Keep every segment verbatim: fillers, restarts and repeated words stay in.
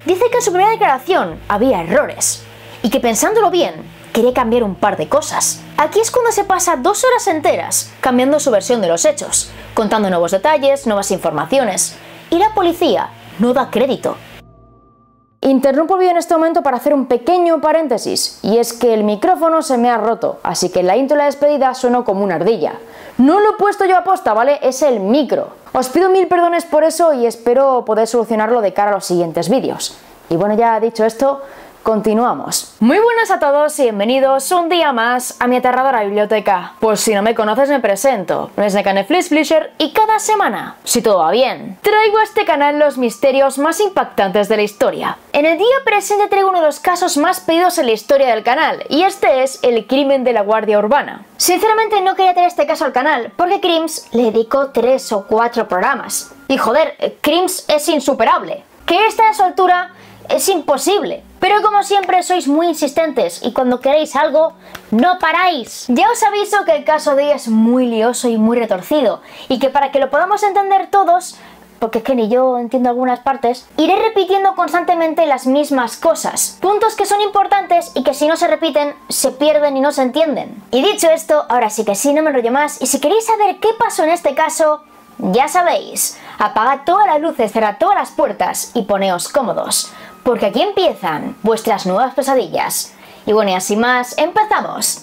Dice que en su primera declaración había errores y que pensándolo bien, quería cambiar un par de cosas. Aquí es cuando se pasa dos horas enteras cambiando su versión de los hechos, contando nuevos detalles, nuevas informaciones, y la policía no da crédito. Interrumpo el vídeo en este momento para hacer un pequeño paréntesis, y es que el micrófono se me ha roto, así que en la intro de la despedida sueno como una ardilla. No lo he puesto yo a posta, ¿vale? Es el micro. Os pido mil perdones por eso y espero poder solucionarlo de cara a los siguientes vídeos. Y bueno, ya dicho esto, continuamos. Muy buenas a todos y bienvenidos un día más a mi aterradora biblioteca. Pues si no me conoces me presento, soy Snake y cada semana, si todo va bien, traigo a este canal los misterios más impactantes de la historia. En el día presente traigo uno de los casos más pedidos en la historia del canal y este es el crimen de la Guardia Urbana. Sinceramente no quería traer este caso al canal porque Crims le dedicó tres o cuatro programas. Y joder, Crims es insuperable. Que esta a su altura es imposible. Pero como siempre sois muy insistentes y cuando queréis algo, no paráis. Ya os aviso que el caso de hoy es muy lioso y muy retorcido y que para que lo podamos entender todos, porque es que ni yo entiendo algunas partes, iré repitiendo constantemente las mismas cosas. Puntos que son importantes y que si no se repiten, se pierden y no se entienden. Y dicho esto, ahora sí que sí, no me enrollo más y si queréis saber qué pasó en este caso, ya sabéis, apagad todas las luces, cerrad todas las puertas y poneos cómodos, porque aquí empiezan vuestras nuevas pesadillas. Y bueno, y así más, ¡empezamos!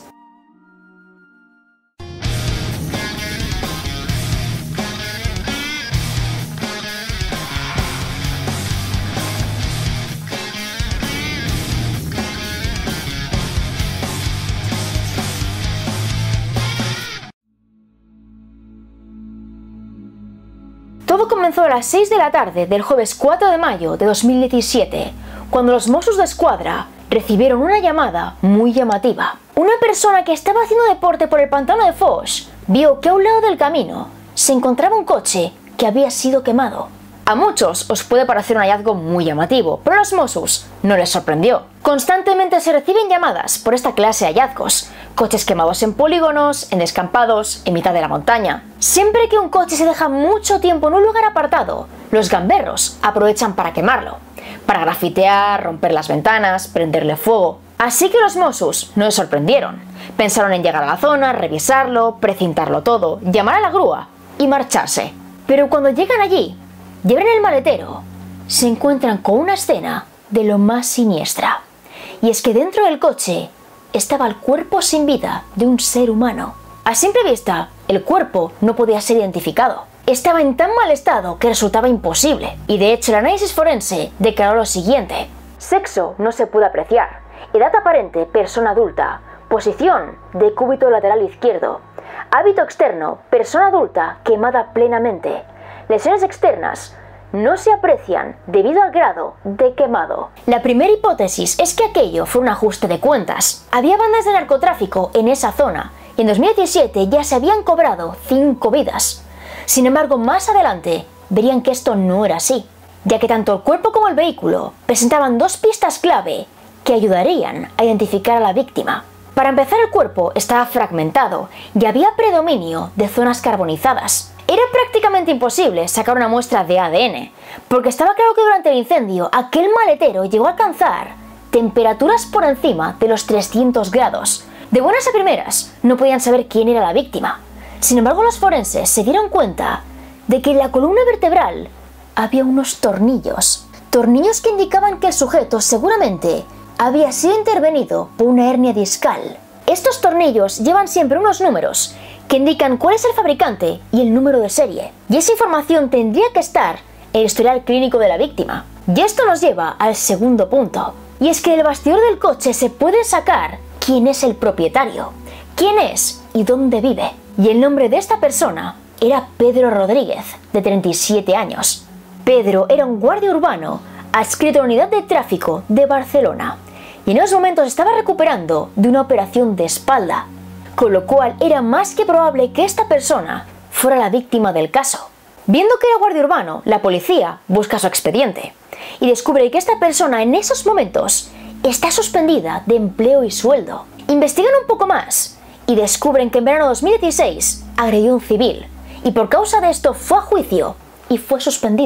Todo comenzó a las seis de la tarde del jueves cuatro de mayo de dos mil diecisiete, cuando los Mossos d'Esquadra recibieron una llamada muy llamativa. Una persona que estaba haciendo deporte por el pantano de Foix vio que a un lado del camino se encontraba un coche que había sido quemado. A muchos os puede parecer un hallazgo muy llamativo, pero a los Mossos no les sorprendió. Constantemente se reciben llamadas por esta clase de hallazgos. Coches quemados en polígonos, en descampados, en mitad de la montaña. Siempre que un coche se deja mucho tiempo en un lugar apartado, los gamberros aprovechan para quemarlo, para grafitear, romper las ventanas, prenderle fuego. Así que los Mossos no les sorprendieron. Pensaron en llegar a la zona, revisarlo, precintarlo todo, llamar a la grúa y marcharse. Pero cuando llegan allí y abren el maletero, se encuentran con una escena de lo más siniestra. Y es que dentro del coche estaba el cuerpo sin vida de un ser humano. A simple vista, el cuerpo no podía ser identificado. Estaba en tan mal estado que resultaba imposible. Y de hecho el análisis forense declaró lo siguiente: sexo no se pudo apreciar, edad aparente persona adulta, posición decúbito lateral izquierdo, hábito externo persona adulta quemada plenamente, lesiones externas no se aprecian debido al grado de quemado. La primera hipótesis es que aquello fue un ajuste de cuentas. Había bandas de narcotráfico en esa zona y en dos mil diecisiete ya se habían cobrado cinco vidas. Sin embargo, más adelante verían que esto no era así, ya que tanto el cuerpo como el vehículo presentaban dos pistas clave que ayudarían a identificar a la víctima. Para empezar, el cuerpo estaba fragmentado y había predominio de zonas carbonizadas. Era prácticamente imposible sacar una muestra de A D N, porque estaba claro que durante el incendio aquel maletero llegó a alcanzar temperaturas por encima de los trescientos grados. De buenas a primeras no podían saber quién era la víctima. Sin embargo, los forenses se dieron cuenta de que en la columna vertebral había unos tornillos. Tornillos que indicaban que el sujeto seguramente había sido intervenido por una hernia discal. Estos tornillos llevan siempre unos números que indican cuál es el fabricante y el número de serie. Y esa información tendría que estar en el historial clínico de la víctima. Y esto nos lleva al segundo punto. Y es que del bastidor del coche se puede sacar quién es el propietario, quién es y dónde vive. Y el nombre de esta persona era Pedro Rodríguez, de treinta y siete años. Pedro era un guardia urbano adscrito a la unidad de tráfico de Barcelona. Y en esos momentos estaba recuperando de una operación de espalda, con lo cual era más que probable que esta persona fuera la víctima del caso. Viendo que era guardia urbano, la policía busca su expediente y descubre que esta persona en esos momentos está suspendida de empleo y sueldo. Investigan un poco más y descubren que en verano de dos mil dieciséis agredió a un civil y por causa de esto fue a juicio y fue suspendido.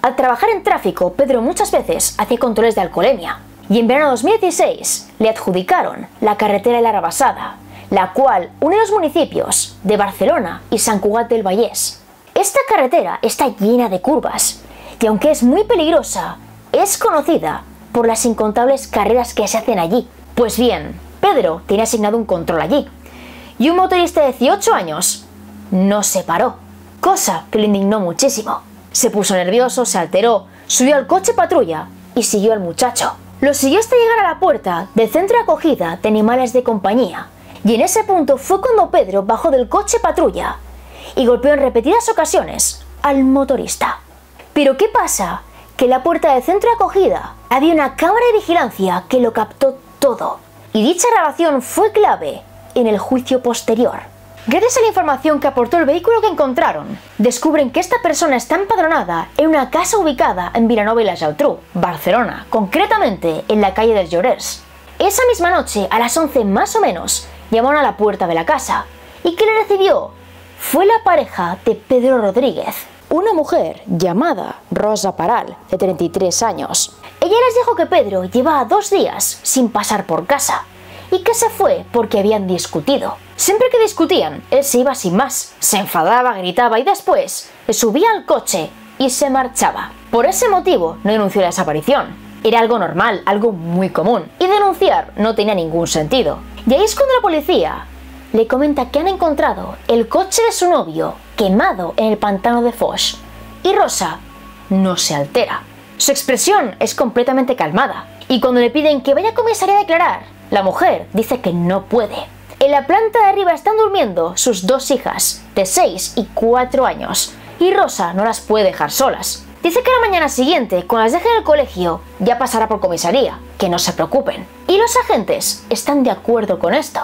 Al trabajar en tráfico, Pedro muchas veces hacía controles de alcoholemia, y en verano de dos mil dieciséis le adjudicaron la carretera de la Rabassada, la cual une los municipios de Barcelona y Sant Cugat del Vallès. Esta carretera está llena de curvas, y aunque es muy peligrosa, es conocida por las incontables carreras que se hacen allí. Pues bien, Pedro tenía asignado un control allí, y un motorista de dieciocho años no se paró, cosa que le indignó muchísimo. Se puso nervioso, se alteró, subió al coche patrulla y siguió al muchacho. Lo siguió hasta llegar a la puerta del centro de acogida de animales de compañía, y en ese punto fue cuando Pedro bajó del coche patrulla y golpeó en repetidas ocasiones al motorista. Pero ¿qué pasa? Que en la puerta del centro de acogida había una cámara de vigilancia que lo captó todo, y dicha grabación fue clave en el juicio posterior. Gracias a la información que aportó el vehículo que encontraron, descubren que esta persona está empadronada en una casa ubicada en Vilanova i la Geltrú, Barcelona, concretamente en la calle dels Llorers. Esa misma noche, a las once más o menos, llamaron a la puerta de la casa, y quien le recibió fue la pareja de Pedro Rodríguez, una mujer llamada Rosa Paral, de treinta y tres años. Ella les dijo que Pedro llevaba dos días sin pasar por casa, y que se fue porque habían discutido. Siempre que discutían, él se iba sin más, se enfadaba, gritaba y después se subía al coche y se marchaba. Por ese motivo no denunció la desaparición. Era algo normal, algo muy común, y denunciar no tenía ningún sentido. Y ahí es cuando la policía le comenta que han encontrado el coche de su novio quemado en el pantano de Foix, y Rosa no se altera. Su expresión es completamente calmada, y cuando le piden que vaya a comisaría a declarar, la mujer dice que no puede. En la planta de arriba están durmiendo sus dos hijas, de seis y cuatro años, y Rosa no las puede dejar solas. Dice que la mañana siguiente, cuando las deje en el colegio, ya pasará por comisaría, que no se preocupen. Y los agentes están de acuerdo con esto.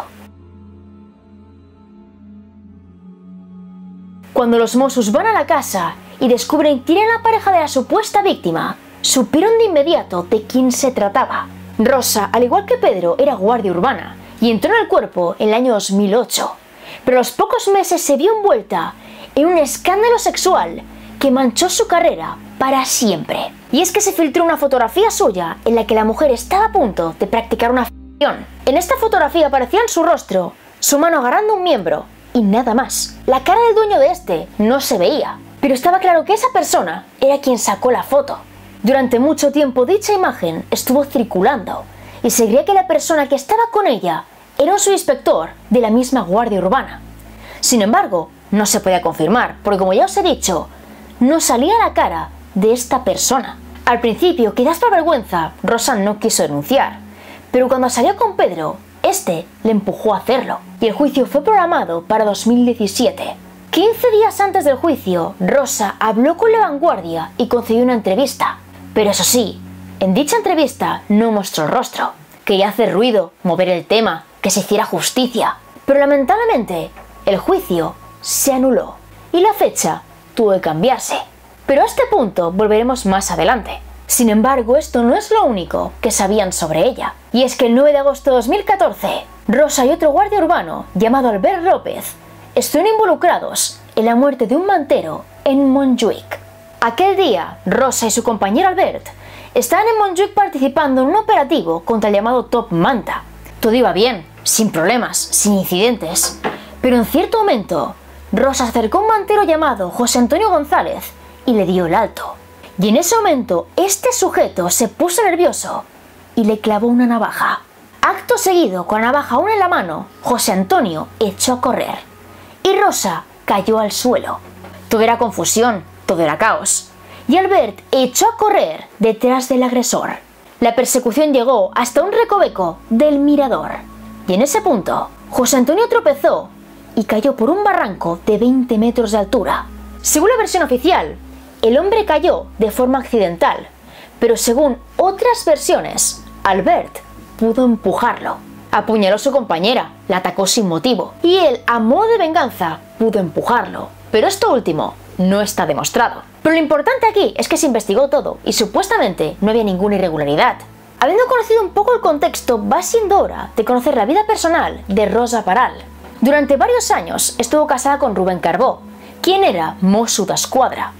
Cuando los Mossos van a la casa y descubren quién era la pareja de la supuesta víctima, supieron de inmediato de quién se trataba. Rosa, al igual que Pedro, era guardia urbana y entró en el cuerpo en el año dos mil ocho, pero a los pocos meses se vio envuelta en un escándalo sexual que manchó su carrera para siempre. Y es que se filtró una fotografía suya en la que la mujer estaba a punto de practicar una felación. En esta fotografía aparecía en su rostro su mano agarrando un miembro y nada más. La cara del dueño de este no se veía, pero estaba claro que esa persona era quien sacó la foto. Durante mucho tiempo dicha imagen estuvo circulando y se creía que la persona que estaba con ella era un subinspector de la misma guardia urbana. Sin embargo, no se podía confirmar, porque como ya os he dicho, no salía la cara de esta persona. Al principio, quizás por vergüenza, Rosa no quiso denunciar, pero cuando salió con Pedro, este le empujó a hacerlo, y el juicio fue programado para dos mil diecisiete. quince días antes del juicio, Rosa habló con La Vanguardia y concedió una entrevista. Pero eso sí, en dicha entrevista no mostró el rostro. Quería hacer ruido, mover el tema, que se hiciera justicia. Pero lamentablemente, el juicio se anuló y la fecha tuvo que cambiarse. Pero a este punto volveremos más adelante. Sin embargo, esto no es lo único que sabían sobre ella. Y es que el nueve de agosto de dos mil catorce, Rosa y otro guardia urbano llamado Albert López estuvieron involucrados en la muerte de un mantero en Montjuïc. Aquel día, Rosa y su compañero Albert estaban en Montjuïc participando en un operativo contra el llamado Top Manta. Todo iba bien, sin problemas, sin incidentes. Pero en cierto momento, Rosa acercó a un mantero llamado José Antonio González y le dio el alto. Y en ese momento, este sujeto se puso nervioso y le clavó una navaja. Acto seguido, con la navaja aún en la mano, José Antonio echó a correr y Rosa cayó al suelo. Todo era confusión, todo era caos, y Albert echó a correr detrás del agresor. La persecución llegó hasta un recoveco del mirador, y en ese punto, José Antonio tropezó y cayó por un barranco de veinte metros de altura. Según la versión oficial, el hombre cayó de forma accidental, pero según otras versiones, Albert pudo empujarlo. Apuñaló a su compañera, la atacó sin motivo, y él, a modo de venganza, pudo empujarlo. Pero esto último no está demostrado. Pero lo importante aquí es que se investigó todo y supuestamente no había ninguna irregularidad. Habiendo conocido un poco el contexto, va siendo hora de conocer la vida personal de Rosa Paral. Durante varios años estuvo casada con Rubén Carbó, quien era Mosso d'Esquadra, y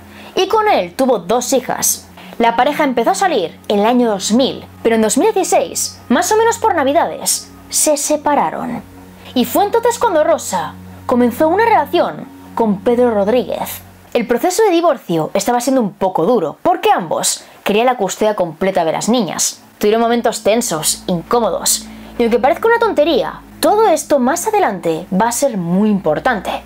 y con él tuvo dos hijas. La pareja empezó a salir en el año dos mil, pero en dos mil dieciséis, más o menos por Navidades, se separaron. Y fue entonces cuando Rosa comenzó una relación con Pedro Rodríguez. El proceso de divorcio estaba siendo un poco duro, porque ambos querían la custodia completa de las niñas. Tuvieron momentos tensos, incómodos, y aunque parezca una tontería, todo esto más adelante va a ser muy importante.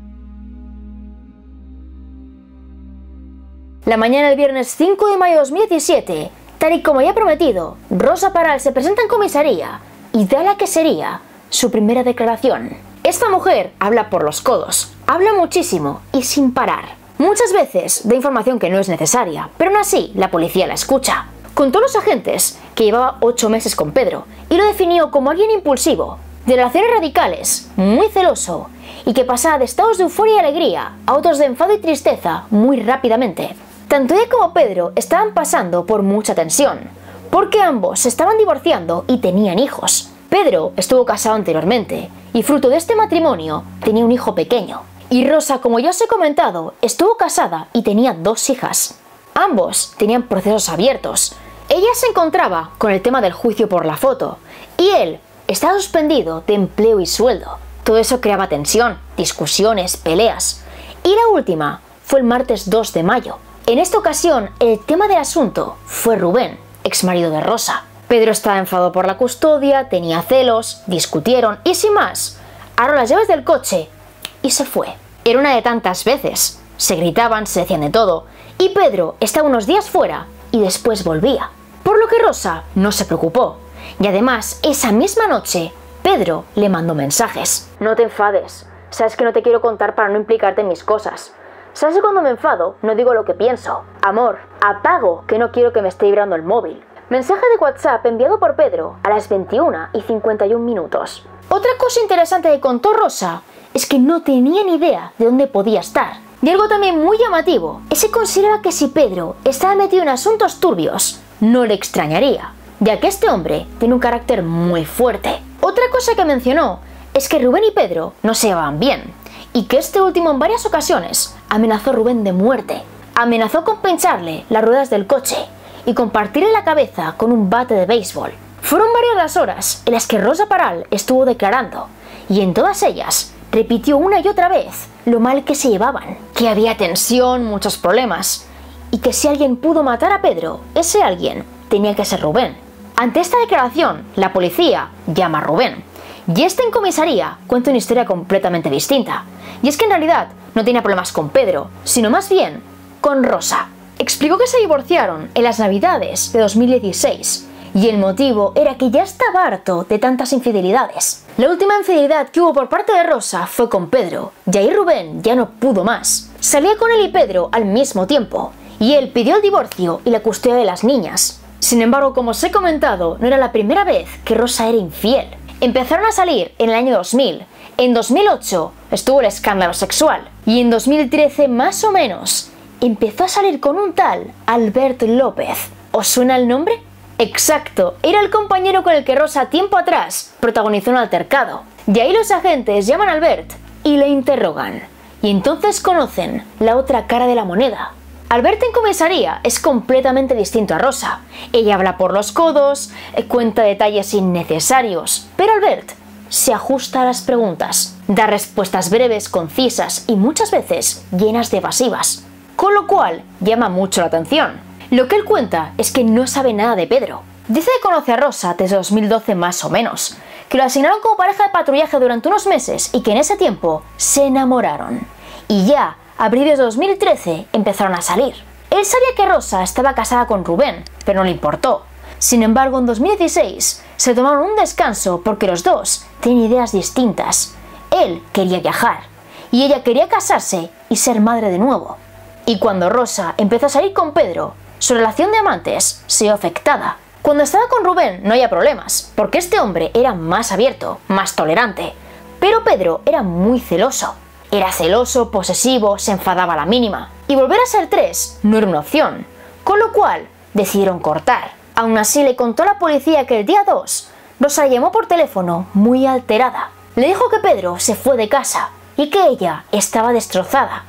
La mañana del viernes cinco de mayo de dos mil diecisiete, tal y como ya prometido, Rosa Paral se presenta en comisaría y da la que sería su primera declaración. Esta mujer habla por los codos, habla muchísimo y sin parar. Muchas veces da información que no es necesaria, pero aún así la policía la escucha. Contó a los agentes que llevaba ocho meses con Pedro y lo definió como alguien impulsivo, de relaciones radicales, muy celoso y que pasaba de estados de euforia y alegría a otros de enfado y tristeza muy rápidamente. Tanto ella como Pedro estaban pasando por mucha tensión, porque ambos se estaban divorciando y tenían hijos. Pedro estuvo casado anteriormente y fruto de este matrimonio tenía un hijo pequeño. Y Rosa, como ya os he comentado, estuvo casada y tenía dos hijas. Ambos tenían procesos abiertos. Ella se encontraba con el tema del juicio por la foto y él estaba suspendido de empleo y sueldo. Todo eso creaba tensión, discusiones, peleas. Y la última fue el martes dos de mayo. En esta ocasión, el tema del asunto fue Rubén, ex marido de Rosa. Pedro estaba enfadado por la custodia, tenía celos, discutieron y sin más, agarró las llaves del coche y se fue. Era una de tantas veces. Se gritaban, se decían de todo y Pedro estaba unos días fuera y después volvía. Por lo que Rosa no se preocupó. Y además, esa misma noche, Pedro le mandó mensajes. No te enfades. Sabes que no te quiero contar para no implicarte en mis cosas. Sabes que cuando me enfado, no digo lo que pienso. Amor, apago que no quiero que me esté vibrando el móvil. Mensaje de WhatsApp enviado por Pedro a las veintiuna y cincuenta y un minutos. Otra cosa interesante que contó Rosa es que no tenía ni idea de dónde podía estar. Y algo también muy llamativo es que consideraba que si Pedro estaba metido en asuntos turbios, no le extrañaría, ya que este hombre tiene un carácter muy fuerte. Otra cosa que mencionó es que Rubén y Pedro no se llevaban bien, y que este último en varias ocasiones amenazó a Rubén de muerte. Amenazó con pincharle las ruedas del coche y con partirle la cabeza con un bate de béisbol. Fueron varias las horas en las que Rosa Paral estuvo declarando, y en todas ellas repitió una y otra vez lo mal que se llevaban, que había tensión, muchos problemas, y que si alguien pudo matar a Pedro, ese alguien tenía que ser Rubén. Ante esta declaración, la policía llama a Rubén, y este en comisaría cuenta una historia completamente distinta, y es que en realidad no tenía problemas con Pedro, sino más bien con Rosa. Explicó que se divorciaron en las Navidades de dos mil dieciséis, y el motivo era que ya estaba harto de tantas infidelidades. La última infidelidad que hubo por parte de Rosa fue con Pedro, y ahí Rubén ya no pudo más. Salía con él y Pedro al mismo tiempo, y él pidió el divorcio y la custodia de las niñas. Sin embargo, como os he comentado, no era la primera vez que Rosa era infiel. Empezaron a salir en el año dos mil, en dos mil ocho estuvo el escándalo sexual, y en dos mil trece más o menos empezó a salir con un tal Albert López. ¿Os suena el nombre? Exacto, era el compañero con el que Rosa tiempo atrás protagonizó un altercado. Y ahí los agentes llaman a Albert y le interrogan. Y entonces conocen la otra cara de la moneda. Albert en comisaría es completamente distinto a Rosa. Ella habla por los codos, cuenta detalles innecesarios, pero Albert se ajusta a las preguntas, da respuestas breves, concisas y muchas veces llenas de evasivas, con lo cual llama mucho la atención. Lo que él cuenta es que no sabe nada de Pedro. Dice que conoce a Rosa desde dos mil doce más o menos, que lo asignaron como pareja de patrullaje durante unos meses y que en ese tiempo se enamoraron. Y ya a principios de dos mil trece empezaron a salir. Él sabía que Rosa estaba casada con Rubén, pero no le importó. Sin embargo, en dos mil dieciséis se tomaron un descanso porque los dos tenían ideas distintas. Él quería viajar y ella quería casarse y ser madre de nuevo. Y cuando Rosa empezó a salir con Pedro, su relación de amantes se vio afectada. Cuando estaba con Rubén no había problemas, porque este hombre era más abierto, más tolerante. Pero Pedro era muy celoso. Era celoso, posesivo, se enfadaba a la mínima. Y volver a ser tres no era una opción, con lo cual decidieron cortar. Aún así le contó a la policía que el día dos, Rosa la llamó por teléfono muy alterada. Le dijo que Pedro se fue de casa y que ella estaba destrozada,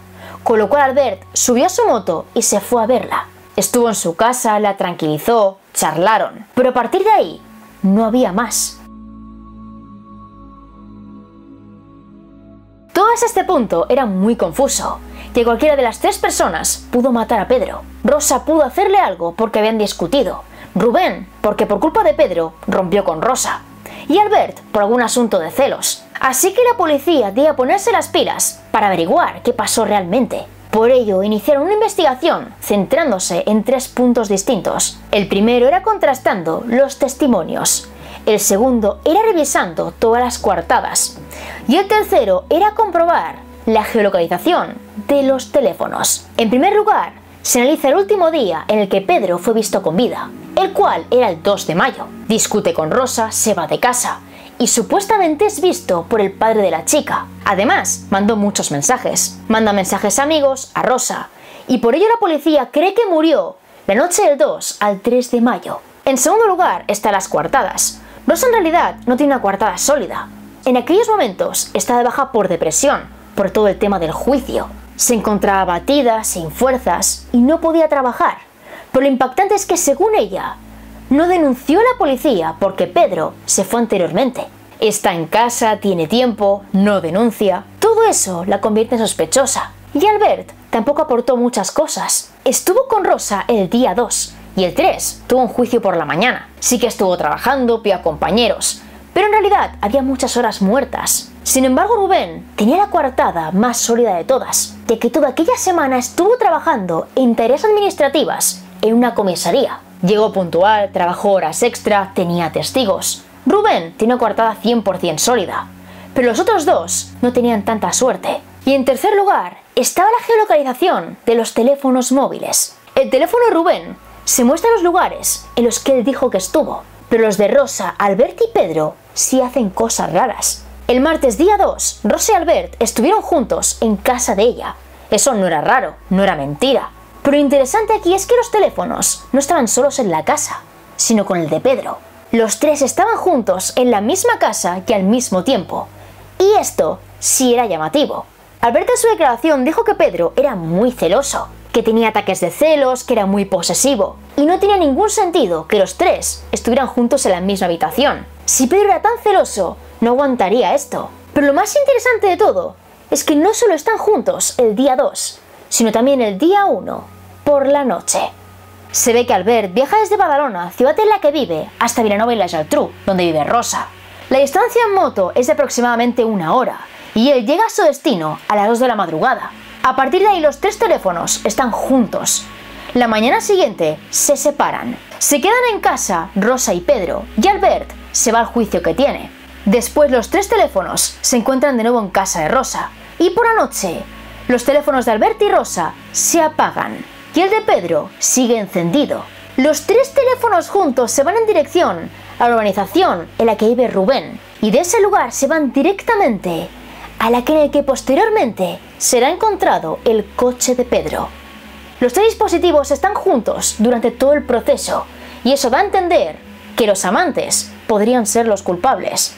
con lo cual Albert subió a su moto y se fue a verla. Estuvo en su casa, la tranquilizó, charlaron, pero a partir de ahí no había más. Todo hasta este punto era muy confuso, que cualquiera de las tres personas pudo matar a Pedro. Rosa pudo hacerle algo porque habían discutido, Rubén porque por culpa de Pedro rompió con Rosa, y Albert por algún asunto de celos. Así que la policía debía ponerse las pilas para averiguar qué pasó realmente. Por ello iniciaron una investigación centrándose en tres puntos distintos. El primero era contrastando los testimonios, el segundo era revisando todas las coartadas y el tercero era comprobar la geolocalización de los teléfonos. En primer lugar, se analiza el último día en el que Pedro fue visto con vida, el cual era el dos de mayo. Discute con Rosa, se va de casa y supuestamente es visto por el padre de la chica. Además, mandó muchos mensajes. Manda mensajes a amigos, a Rosa, y por ello la policía cree que murió la noche del dos al tres de mayo. En segundo lugar están las coartadas. Rosa en realidad no tiene una coartada sólida. En aquellos momentos está de baja por depresión, por todo el tema del juicio. Se encontraba abatida, sin fuerzas y no podía trabajar. Pero lo impactante es que, según ella, no denunció a la policía porque Pedro se fue anteriormente. Está en casa, tiene tiempo, no denuncia. Todo eso la convierte en sospechosa. Y Albert tampoco aportó muchas cosas. Estuvo con Rosa el día dos y el tres tuvo un juicio por la mañana. Sí que estuvo trabajando, vio a compañeros, pero en realidad había muchas horas muertas. Sin embargo, Rubén tenía la coartada más sólida de todas, ya que toda aquella semana estuvo trabajando en tareas administrativas en una comisaría. Llegó puntual, trabajó horas extra, tenía testigos. Rubén tiene una coartada cien por cien sólida, pero los otros dos no tenían tanta suerte. Y en tercer lugar estaba la geolocalización de los teléfonos móviles. El teléfono de Rubén se muestra los lugares en los que él dijo que estuvo, pero los de Rosa, Albert y Pedro sí hacen cosas raras. El martes día dos, Rosa y Albert estuvieron juntos en casa de ella. Eso no era raro, no era mentira. Pero lo interesante aquí es que los teléfonos no estaban solos en la casa, sino con el de Pedro. Los tres estaban juntos en la misma casa y al mismo tiempo. Y esto sí era llamativo. Albert en su declaración dijo que Pedro era muy celoso, que tenía ataques de celos, que era muy posesivo. Y no tenía ningún sentido que los tres estuvieran juntos en la misma habitación. Si Pedro era tan celoso, no aguantaría esto. Pero lo más interesante de todo es que no solo están juntos el día dos, sino también el día uno, por la noche. Se ve que Albert viaja desde Badalona, ciudad en la que vive, hasta Vilanova y la Geltrú, donde vive Rosa. La distancia en moto es de aproximadamente una hora, y él llega a su destino a las dos de la madrugada. A partir de ahí los tres teléfonos están juntos. La mañana siguiente se separan. Se quedan en casa Rosa y Pedro, y Albert se va al juicio que tiene. Después los tres teléfonos se encuentran de nuevo en casa de Rosa, y por la noche los teléfonos de Albert y Rosa se apagan y el de Pedro sigue encendido. Los tres teléfonos juntos se van en dirección a la urbanización en la que vive Rubén y de ese lugar se van directamente a la que en el que posteriormente será encontrado el coche de Pedro. Los tres dispositivos están juntos durante todo el proceso y eso da a entender que los amantes podrían ser los culpables.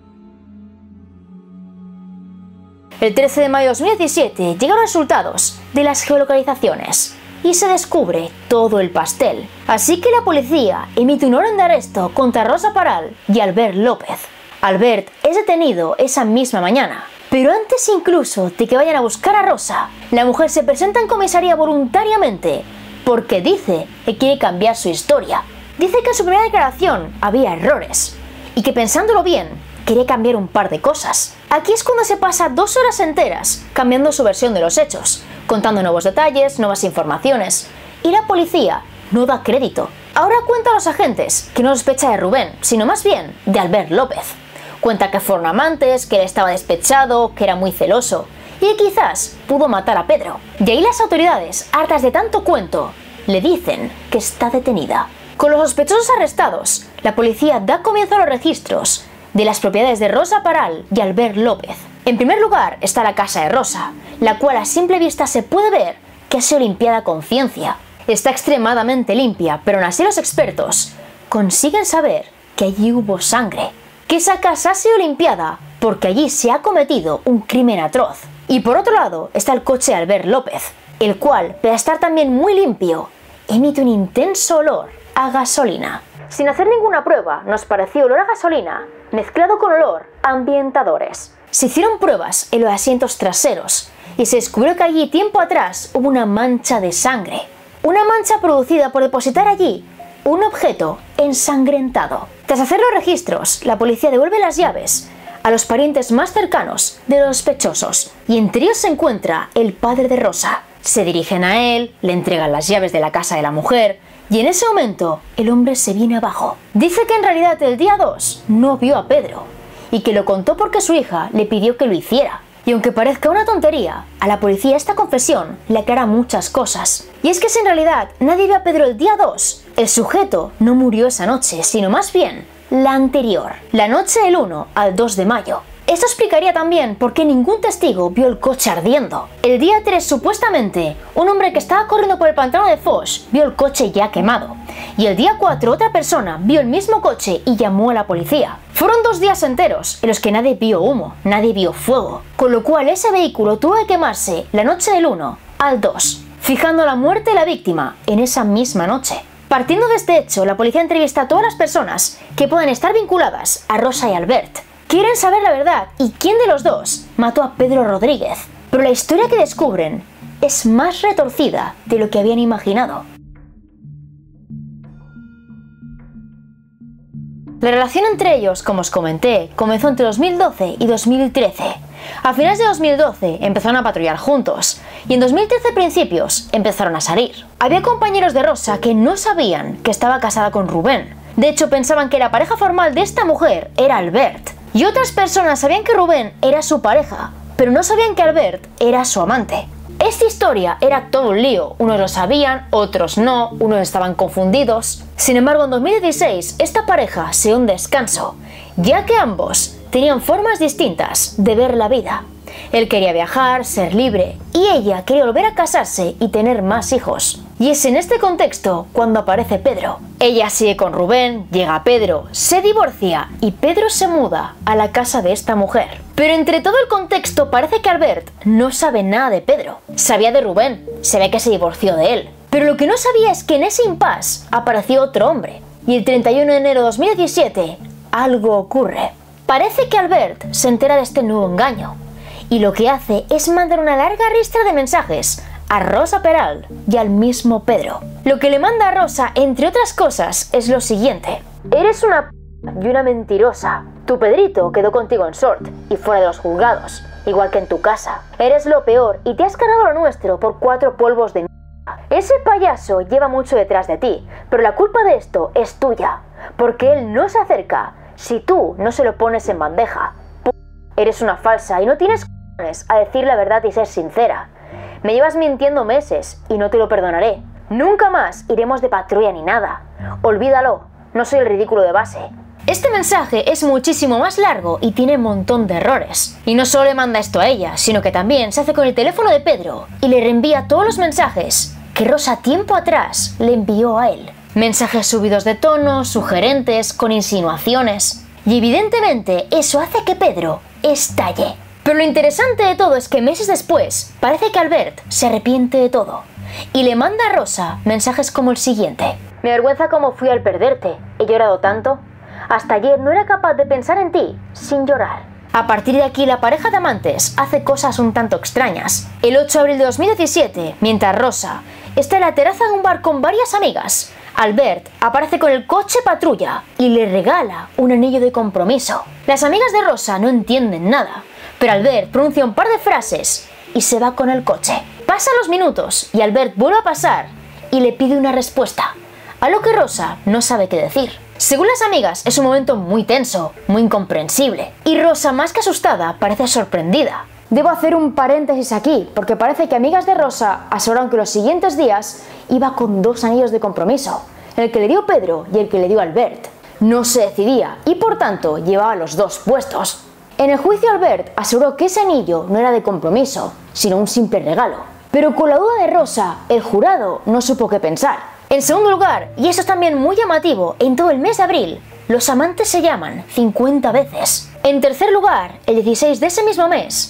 El trece de mayo de dos mil diecisiete llegan los resultados de las geolocalizaciones y se descubre todo el pastel. Así que la policía emite un orden de arresto contra Rosa Paral y Albert López. Albert es detenido esa misma mañana, pero antes incluso de que vayan a buscar a Rosa, la mujer se presenta en comisaría voluntariamente porque dice que quiere cambiar su historia. Dice que en su primera declaración había errores y que pensándolo bien, quería cambiar un par de cosas. Aquí es cuando se pasa dos horas enteras cambiando su versión de los hechos, contando nuevos detalles, nuevas informaciones, y la policía no da crédito. Ahora cuenta a los agentes que no sospecha de Rubén, sino más bien de Albert López. Cuenta que fueron amantes, que él estaba despechado, que era muy celoso, y que quizás pudo matar a Pedro. Y ahí las autoridades, hartas de tanto cuento, le dicen que está detenida. Con los sospechosos arrestados, la policía da comienzo a los registros de las propiedades de Rosa Paral y Albert López. En primer lugar está la casa de Rosa, la cual a simple vista se puede ver que ha sido limpiada con ciencia. Está extremadamente limpia, pero aún así los expertos consiguen saber que allí hubo sangre, que esa casa ha sido limpiada porque allí se ha cometido un crimen atroz. Y por otro lado está el coche de Albert López, el cual, pese a estar también muy limpio, emite un intenso olor a gasolina. Sin hacer ninguna prueba, nos pareció olor a gasolina mezclado con olor a ambientadores. Se hicieron pruebas en los asientos traseros y se descubrió que allí tiempo atrás hubo una mancha de sangre. Una mancha producida por depositar allí un objeto ensangrentado. Tras hacer los registros, la policía devuelve las llaves a los parientes más cercanos de los sospechosos y entre ellos se encuentra el padre de Rosa. Se dirigen a él, le entregan las llaves de la casa de la mujer y en ese momento el hombre se viene abajo. Dice que en realidad el día dos no vio a Pedro y que lo contó porque su hija le pidió que lo hiciera. Y aunque parezca una tontería, a la policía esta confesión le aclara muchas cosas. Y es que si en realidad nadie vio a Pedro el día dos, el sujeto no murió esa noche, sino más bien la anterior, la noche del uno al dos de mayo. Esto explicaría también por qué ningún testigo vio el coche ardiendo. El día tres, supuestamente, un hombre que estaba corriendo por el pantano de Foix vio el coche ya quemado. Y el día cuatro, otra persona vio el mismo coche y llamó a la policía. Fueron dos días enteros en los que nadie vio humo, nadie vio fuego, con lo cual ese vehículo tuvo que quemarse la noche del uno al dos, fijando la muerte de la víctima en esa misma noche. Partiendo de este hecho, la policía entrevista a todas las personas que pueden estar vinculadas a Rosa y Albert. Quieren saber la verdad y quién de los dos mató a Pedro Rodríguez, pero la historia que descubren es más retorcida de lo que habían imaginado. La relación entre ellos, como os comenté, comenzó entre dos mil doce y dos mil trece. A finales de dos mil doce empezaron a patrullar juntos y en dos mil trece principios empezaron a salir. Había compañeros de Rosa que no sabían que estaba casada con Rubén. De hecho, pensaban que la pareja formal de esta mujer era Albert. Y otras personas sabían que Rubén era su pareja, pero no sabían que Albert era su amante. Esta historia era todo un lío, unos lo sabían, otros no, unos estaban confundidos. Sin embargo, en dos mil dieciséis esta pareja se dio un descanso, ya que ambos tenían formas distintas de ver la vida. Él quería viajar, ser libre, y ella quería volver a casarse y tener más hijos. Y es en este contexto cuando aparece Pedro. Ella sigue con Rubén, llega Pedro, se divorcia y Pedro se muda a la casa de esta mujer. Pero entre todo el contexto parece que Albert no sabe nada de Pedro. Sabía de Rubén, se ve que se divorció de él. Pero lo que no sabía es que en ese impasse apareció otro hombre. Y el treinta y uno de enero de dos mil diecisiete algo ocurre. Parece que Albert se entera de este nuevo engaño. Y lo que hace es mandar una larga ristra de mensajes a Rosa Peral y al mismo Pedro. Lo que le manda a Rosa, entre otras cosas, es lo siguiente: eres una p y una mentirosa. Tu Pedrito quedó contigo en Sort y fuera de los juzgados, igual que en tu casa. Eres lo peor y te has cargado lo nuestro por cuatro polvos de mierda. Ese payaso lleva mucho detrás de ti, pero la culpa de esto es tuya, porque él no se acerca si tú no se lo pones en bandeja. P eres una falsa y no tienes c***ones a decir la verdad y ser sincera. Me llevas mintiendo meses y no te lo perdonaré. Nunca más iremos de patrulla ni nada. Olvídalo, no soy el ridículo de base. Este mensaje es muchísimo más largo y tiene un montón de errores. Y no solo le manda esto a ella, sino que también se hace con el teléfono de Pedro y le reenvía todos los mensajes que Rosa tiempo atrás le envió a él. Mensajes subidos de tono, sugerentes, con insinuaciones. Y evidentemente eso hace que Pedro estalle. Pero lo interesante de todo es que meses después parece que Albert se arrepiente de todo y le manda a Rosa mensajes como el siguiente: me avergüenza cómo fui al perderte, he llorado tanto, hasta ayer no era capaz de pensar en ti sin llorar. A partir de aquí la pareja de amantes hace cosas un tanto extrañas. El ocho de abril de dos mil diecisiete, mientras Rosa está en la terraza de un bar con varias amigas, Albert aparece con el coche patrulla y le regala un anillo de compromiso. Las amigas de Rosa no entienden nada, pero Albert pronuncia un par de frases y se va con el coche. Pasan los minutos y Albert vuelve a pasar y le pide una respuesta, a lo que Rosa no sabe qué decir. Según las amigas, es un momento muy tenso, muy incomprensible, y Rosa, más que asustada, parece sorprendida. Debo hacer un paréntesis aquí, porque parece que amigas de Rosa aseguran que los siguientes días iba con dos anillos de compromiso, el que le dio Pedro y el que le dio Albert. No se decidía y por tanto llevaba los dos puestos. En el juicio Albert aseguró que ese anillo no era de compromiso, sino un simple regalo. Pero con la duda de Rosa, el jurado no supo qué pensar. En segundo lugar, y esto es también muy llamativo, en todo el mes de abril, los amantes se llaman cincuenta veces. En tercer lugar, el dieciséis de ese mismo mes,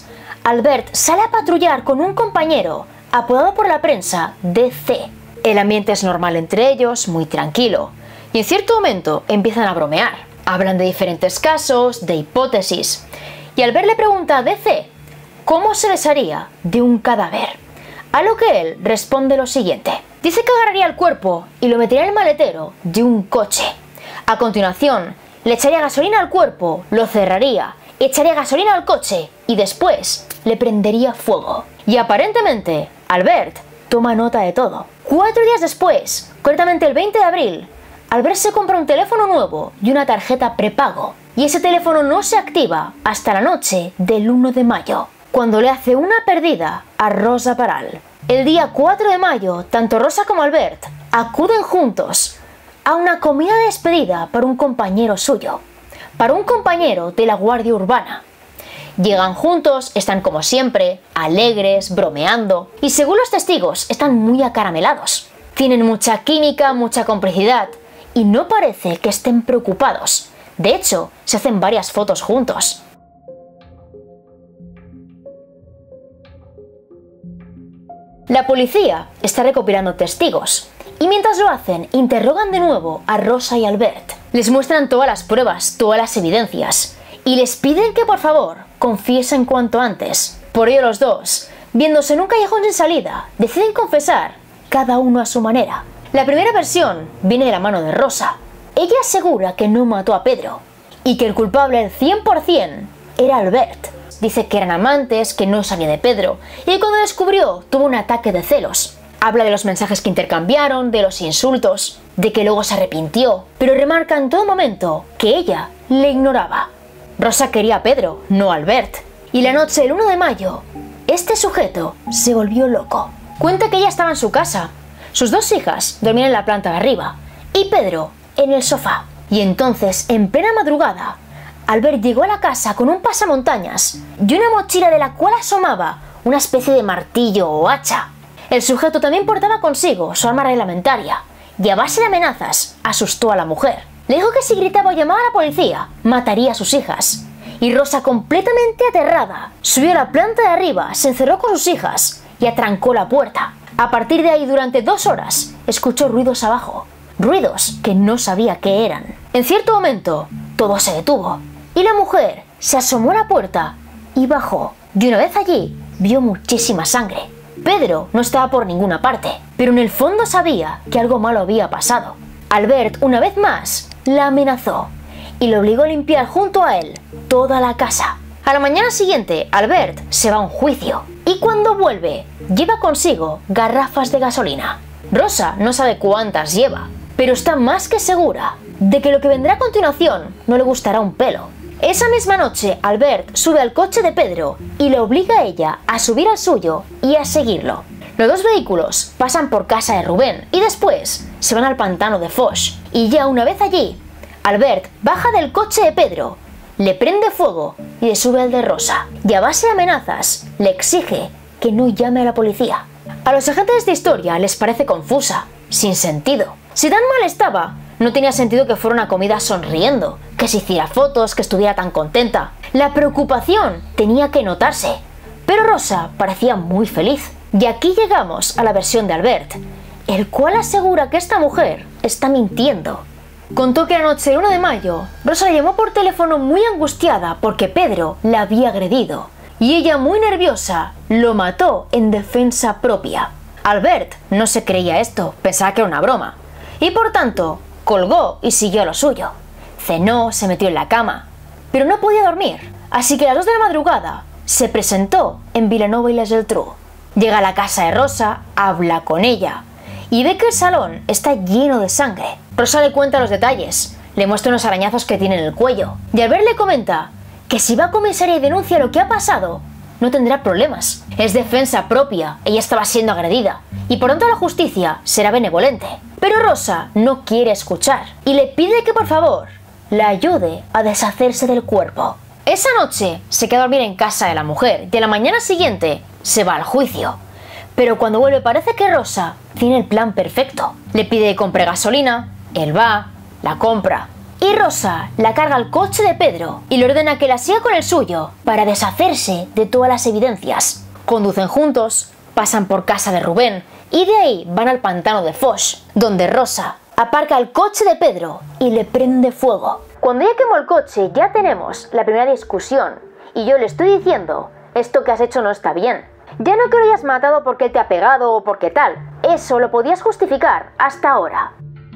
Albert sale a patrullar con un compañero, apodado por la prensa D C. El ambiente es normal entre ellos, muy tranquilo, y en cierto momento empiezan a bromear. Hablan de diferentes casos, de hipótesis, y Albert le pregunta a D C cómo se desharía de un cadáver, a lo que él responde lo siguiente. Dice que agarraría el cuerpo y lo metería en el maletero de un coche. A continuación, le echaría gasolina al cuerpo, lo cerraría, echaría gasolina al coche y después le prendería fuego. Y aparentemente, Albert toma nota de todo. Cuatro días después, concretamente el veinte de abril, Albert se compra un teléfono nuevo y una tarjeta prepago. Y ese teléfono no se activa hasta la noche del uno de mayo, cuando le hace una perdida a Rosa Peral. El día cuatro de mayo, tanto Rosa como Albert acuden juntos a una comida de despedida para un compañero suyo, para un compañero de la Guardia Urbana. Llegan juntos, están como siempre, alegres, bromeando, y según los testigos, están muy acaramelados. Tienen mucha química, mucha complicidad, y no parece que estén preocupados. De hecho, se hacen varias fotos juntos. La policía está recopilando testigos, y mientras lo hacen, interrogan de nuevo a Rosa y Albert. Les muestran todas las pruebas, todas las evidencias, y les piden que por favor confiesen cuanto antes. Por ello los dos, viéndose en un callejón sin salida, deciden confesar, cada uno a su manera. La primera versión viene de la mano de Rosa. Ella asegura que no mató a Pedro, y que el culpable al cien por cien era Albert. Dice que eran amantes, que no sabía de Pedro, y cuando descubrió tuvo un ataque de celos. Habla de los mensajes que intercambiaron, de los insultos, de que luego se arrepintió, pero remarca en todo momento que ella le ignoraba. Rosa quería a Pedro, no a Albert, y la noche del uno de mayo, este sujeto se volvió loco. Cuenta que ella estaba en su casa, sus dos hijas dormían en la planta de arriba, y Pedro en el sofá. Y entonces, en plena madrugada, Albert llegó a la casa con un pasamontañas y una mochila de la cual asomaba una especie de martillo o hacha. El sujeto también portaba consigo su arma reglamentaria y a base de amenazas asustó a la mujer. Le dijo que si gritaba o llamaba a la policía, mataría a sus hijas. Y Rosa, completamente aterrada, subió a la planta de arriba, se encerró con sus hijas y atrancó la puerta. A partir de ahí, durante dos horas, escuchó ruidos abajo, ruidos que no sabía qué eran. En cierto momento, todo se detuvo y la mujer se asomó a la puerta y bajó. Y una vez allí, vio muchísima sangre. Pedro no estaba por ninguna parte, pero en el fondo sabía que algo malo había pasado. Albert, una vez más, la amenazó y le obligó a limpiar junto a él toda la casa. A la mañana siguiente, Albert se va a un juicio y cuando vuelve, lleva consigo garrafas de gasolina. Rosa no sabe cuántas lleva, pero está más que segura de que lo que vendrá a continuación no le gustará un pelo. Esa misma noche, Albert sube al coche de Pedro y le obliga a ella a subir al suyo y a seguirlo. Los dos vehículos pasan por casa de Rubén y después se van al pantano de Foix. Y ya una vez allí, Albert baja del coche de Pedro, le prende fuego y le sube al de Rosa. Y a base de amenazas, le exige que no llame a la policía. A los agentes de esta historia les parece confusa, sin sentido. Si tan mal estaba, no tenía sentido que fuera una comida sonriendo, que se hiciera fotos, que estuviera tan contenta. La preocupación tenía que notarse, pero Rosa parecía muy feliz. Y aquí llegamos a la versión de Albert, el cual asegura que esta mujer está mintiendo. Contó que la noche del uno de mayo, Rosa le llamó por teléfono muy angustiada porque Pedro la había agredido, y ella, muy nerviosa, lo mató en defensa propia. Albert no se creía esto, pensaba que era una broma, y por tanto colgó y siguió a lo suyo. Cenó, se metió en la cama, pero no podía dormir, así que a las dos de la madrugada se presentó en Villeneuve-les-Geltrú. Llega a la casa de Rosa, habla con ella y ve que el salón está lleno de sangre. Rosa le cuenta los detalles, le muestra unos arañazos que tiene en el cuello y Albert le comenta que si va a comisaría y denuncia lo que ha pasado, no tendrá problemas. Es defensa propia, ella estaba siendo agredida y por tanto la justicia será benevolente. Pero Rosa no quiere escuchar y le pide que por favor la ayude a deshacerse del cuerpo. Esa noche se queda a dormir en casa de la mujer y a la mañana siguiente se va al juicio. Pero cuando vuelve parece que Rosa tiene el plan perfecto. Le pide que compre gasolina, él va, la compra y Rosa la carga al coche de Pedro y le ordena que la siga con el suyo para deshacerse de todas las evidencias. Conducen juntos, pasan por casa de Rubén y de ahí van al pantano de Foix, donde Rosa aparca el coche de Pedro y le prende fuego. Cuando ya quemó el coche ya tenemos la primera discusión y yo le estoy diciendo, esto que has hecho no está bien. Ya no que lo hayas matado porque él te ha pegado o porque tal, eso lo podías justificar hasta ahora.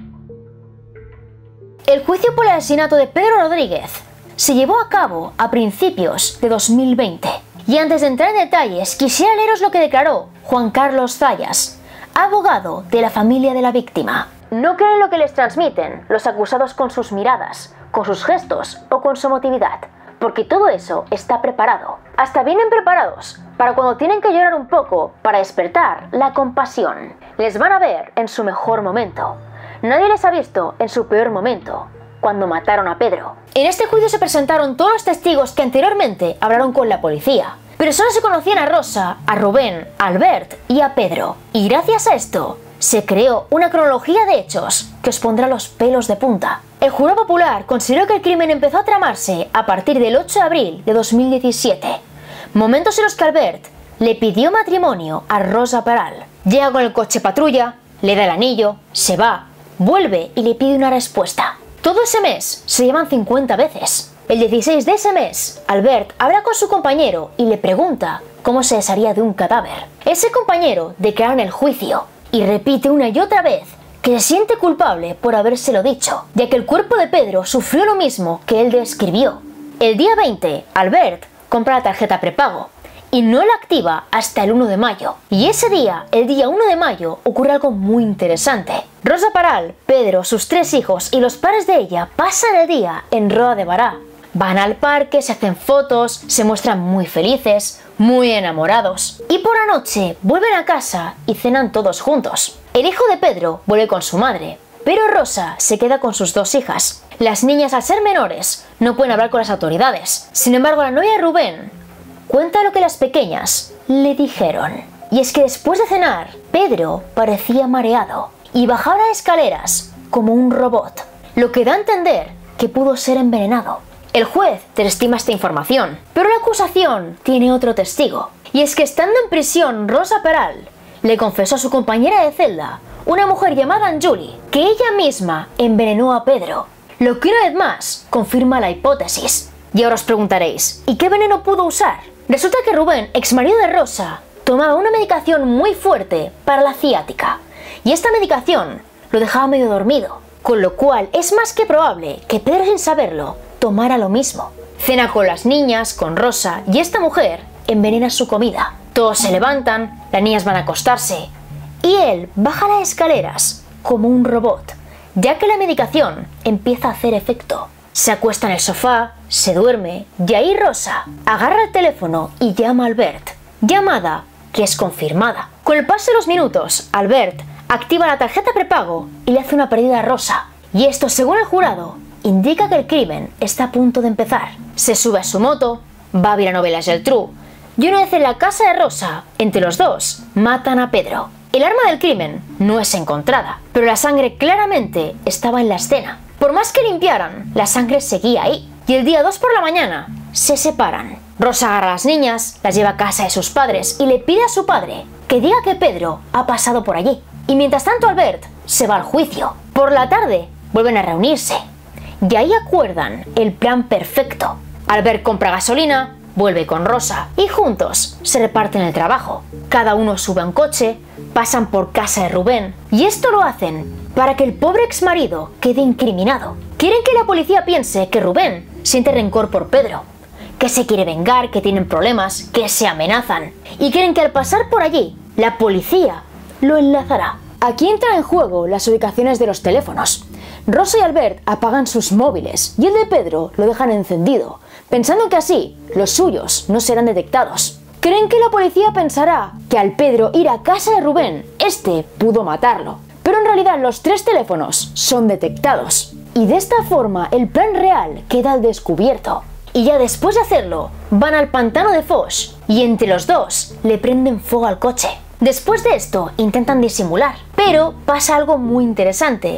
El juicio por el asesinato de Pedro Rodríguez se llevó a cabo a principios de dos mil veinte. Y antes de entrar en detalles, quisiera leeros lo que declaró Juan Carlos Zayas, abogado de la familia de la víctima. No creen lo que les transmiten los acusados con sus miradas, con sus gestos o con su emotividad, porque todo eso está preparado. Hasta vienen preparados para cuando tienen que llorar un poco para despertar la compasión. Les van a ver en su mejor momento. Nadie les ha visto en su peor momento, cuando mataron a Pedro. En este juicio se presentaron todos los testigos que anteriormente hablaron con la policía, pero solo se conocían a Rosa, a Rubén, a Albert y a Pedro. Y gracias a esto, se creó una cronología de hechos que os pondrá los pelos de punta. El jurado popular consideró que el crimen empezó a tramarse a partir del ocho de abril de dos mil diecisiete, momentos en los que Albert le pidió matrimonio a Rosa Peral. Llega con el coche patrulla, le da el anillo, se va, vuelve y le pide una respuesta. Todo ese mes se llevan cincuenta veces. El dieciséis de ese mes, Albert habla con su compañero y le pregunta cómo se desharía de un cadáver. Ese compañero declara en el juicio y repite una y otra vez que se siente culpable por habérselo dicho, ya que el cuerpo de Pedro sufrió lo mismo que él describió. El día veinte, Albert compra la tarjeta prepago y no la activa hasta el uno de mayo. Y ese día, el día uno de mayo, ocurre algo muy interesante. Rosa Peral, Pedro, sus tres hijos y los padres de ella pasan el día en Roda de Bará. Van al parque, se hacen fotos, se muestran muy felices, muy enamorados. Y por la noche vuelven a casa y cenan todos juntos. El hijo de Pedro vuelve con su madre, pero Rosa se queda con sus dos hijas. Las niñas, al ser menores, no pueden hablar con las autoridades. Sin embargo, la novia de Rubén cuenta lo que las pequeñas le dijeron. Y es que después de cenar, Pedro parecía mareado y bajaba las escaleras como un robot, lo que da a entender que pudo ser envenenado. El juez desestima esta información, pero la acusación tiene otro testigo. Y es que estando en prisión, Rosa Peral le confesó a su compañera de celda, una mujer llamada Anjuli, que ella misma envenenó a Pedro, lo que una vez más confirma la hipótesis. Y ahora os preguntaréis, ¿y qué veneno pudo usar? Resulta que Rubén, ex marido de Rosa, tomaba una medicación muy fuerte para la ciática, y esta medicación lo dejaba medio dormido, con lo cual es más que probable que Pedro, sin saberlo, tomara lo mismo. Cena con las niñas, con Rosa, y esta mujer envenena su comida. Todos se levantan, las niñas van a acostarse, y él baja las escaleras como un robot, ya que la medicación empieza a hacer efecto. Se acuesta en el sofá, se duerme, y ahí Rosa agarra el teléfono y llama a Albert. Llamada que es confirmada. Con el paso de los minutos, Albert activa la tarjeta prepago y le hace una pérdida a Rosa. Y esto, según el jurado, indica que el crimen está a punto de empezar. Se sube a su moto, va a ver a Novelas Geltrú, y una vez en la casa de Rosa, entre los dos, matan a Pedro. El arma del crimen no es encontrada, pero la sangre claramente estaba en la escena. Por más que limpiaran, la sangre seguía ahí. Y el día dos por la mañana, se separan. Rosa agarra a las niñas, las lleva a casa de sus padres y le pide a su padre que diga que Pedro ha pasado por allí. Y mientras tanto Albert se va al juicio. Por la tarde, vuelven a reunirse. Y ahí acuerdan el plan perfecto. Albert compra gasolina, vuelve con Rosa y juntos se reparten el trabajo. Cada uno sube a un coche, pasan por casa de Rubén y esto lo hacen para que el pobre exmarido quede incriminado. Quieren que la policía piense que Rubén siente rencor por Pedro, que se quiere vengar, que tienen problemas, que se amenazan. Y quieren que al pasar por allí, la policía lo enlazará. Aquí entran en juego las ubicaciones de los teléfonos. Rosa y Albert apagan sus móviles y el de Pedro lo dejan encendido, pensando que así los suyos no serán detectados. Creen que la policía pensará que al Pedro ir a casa de Rubén, este pudo matarlo. Pero en realidad los tres teléfonos son detectados. Y de esta forma el plan real queda al descubierto. Y ya después de hacerlo, van al pantano de Foix y entre los dos le prenden fuego al coche. Después de esto intentan disimular, pero pasa algo muy interesante.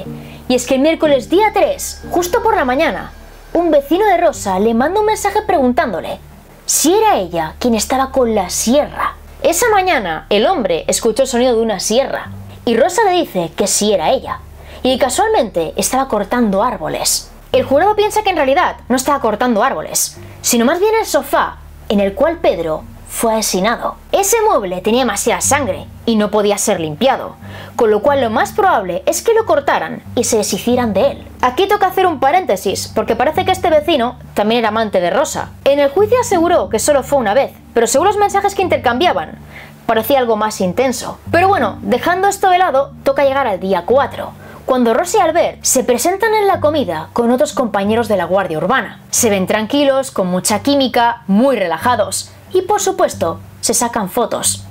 Y es que el miércoles día tres, justo por la mañana, un vecino de Rosa le manda un mensaje preguntándole si era ella quien estaba con la sierra. Esa mañana el hombre escuchó el sonido de una sierra y Rosa le dice que sí era ella y casualmente estaba cortando árboles. El jurado piensa que en realidad no estaba cortando árboles, sino más bien el sofá en el cual Pedro fue asesinado. Ese mueble tenía demasiada sangre y no podía ser limpiado, con lo cual lo más probable es que lo cortaran y se deshicieran de él. Aquí toca hacer un paréntesis, porque parece que este vecino también era amante de Rosa. En el juicio aseguró que solo fue una vez, pero según los mensajes que intercambiaban, parecía algo más intenso. Pero bueno, dejando esto de lado, toca llegar al día cuatro, cuando Rosa y Albert se presentan en la comida con otros compañeros de la Guardia Urbana. Se ven tranquilos, con mucha química, muy relajados. Y por supuesto, se sacan fotos.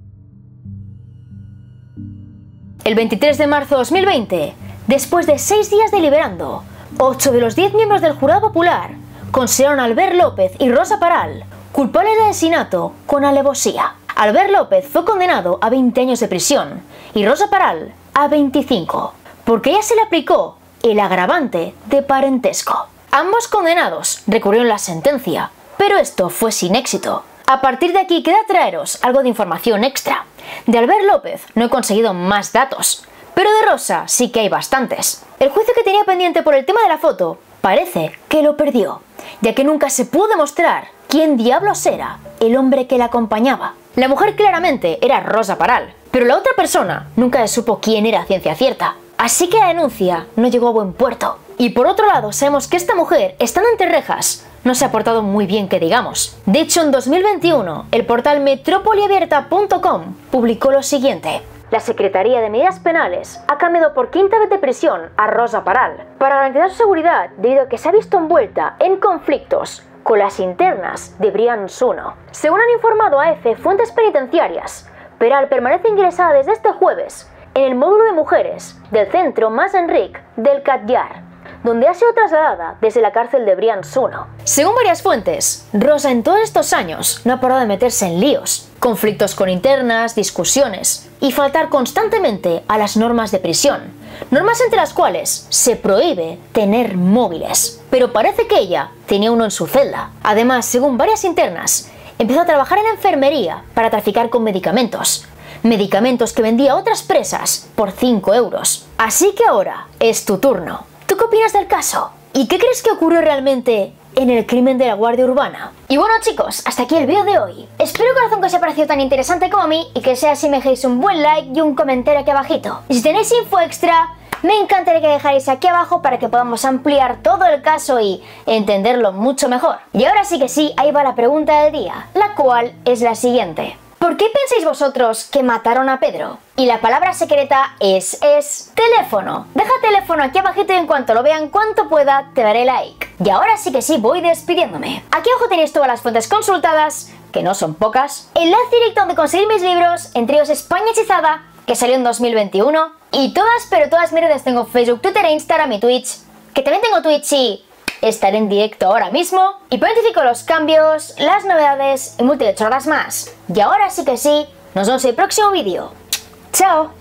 El veintitrés de marzo de dos mil veinte, después de seis días deliberando, ocho de los diez miembros del jurado popular consideraron a Albert López y Rosa Peral culpables de asesinato con alevosía. Albert López fue condenado a veinte años de prisión y Rosa Peral a veinticinco, porque ella se le aplicó el agravante de parentesco. Ambos condenados recurrieron la sentencia, pero esto fue sin éxito. A partir de aquí queda traeros algo de información extra. De Albert López no he conseguido más datos, pero de Rosa sí que hay bastantes. El juicio que tenía pendiente por el tema de la foto parece que lo perdió, ya que nunca se pudo demostrar quién diablos era el hombre que la acompañaba. La mujer claramente era Rosa Peral, pero la otra persona nunca se supo quién era a ciencia cierta. Así que la denuncia no llegó a buen puerto. Y por otro lado, sabemos que esta mujer, estando entre rejas, no se ha portado muy bien que digamos. De hecho, en dos mil veintiuno, el portal metrópoli abierta punto com publicó lo siguiente. La Secretaría de Medidas Penales ha cambiado por quinta vez de prisión a Rosa Peral para garantizar su seguridad debido a que se ha visto envuelta en conflictos con las internas de Brians uno. Según han informado a EFE fuentes penitenciarias, Peral permanece ingresada desde este jueves en el módulo de mujeres del centro Mas Enric del Catllar, donde ha sido trasladada desde la cárcel de Brians uno. Según varias fuentes, Rosa en todos estos años no ha parado de meterse en líos, conflictos con internas, discusiones y faltar constantemente a las normas de prisión, normas entre las cuales se prohíbe tener móviles. Pero parece que ella tenía uno en su celda. Además, según varias internas, empezó a trabajar en la enfermería para traficar con medicamentos. Medicamentos que vendía a otras presas por cinco euros. Así que ahora es tu turno. ¿Tú qué opinas del caso? ¿Y qué crees que ocurrió realmente en el crimen de la Guardia Urbana? Y bueno chicos, hasta aquí el vídeo de hoy. Espero corazón que os haya parecido tan interesante como a mí y que sea así me dejéis un buen like y un comentario aquí abajito. Y si tenéis info extra, me encantaría que dejáis aquí abajo para que podamos ampliar todo el caso y entenderlo mucho mejor. Y ahora sí que sí, ahí va la pregunta del día, la cual es la siguiente. ¿Por qué pensáis vosotros que mataron a Pedro? Y la palabra secreta es, es teléfono. Deja teléfono aquí abajito y en cuanto lo vean cuanto pueda te daré like. Y ahora sí que sí voy despidiéndome. Aquí abajo tenéis todas las fuentes consultadas, que no son pocas. Enlace directo donde conseguir mis libros, entre ellos España Hechizada, que salió en dos mil veintiuno. Y todas, pero todas mis redes, tengo Facebook, Twitter e Instagram y Twitch. Que también tengo Twitch y estaré en directo ahora mismo y planifico los cambios, las novedades y múltiples horas más. Y ahora sí que sí, nos vemos en el próximo vídeo. ¡Chao!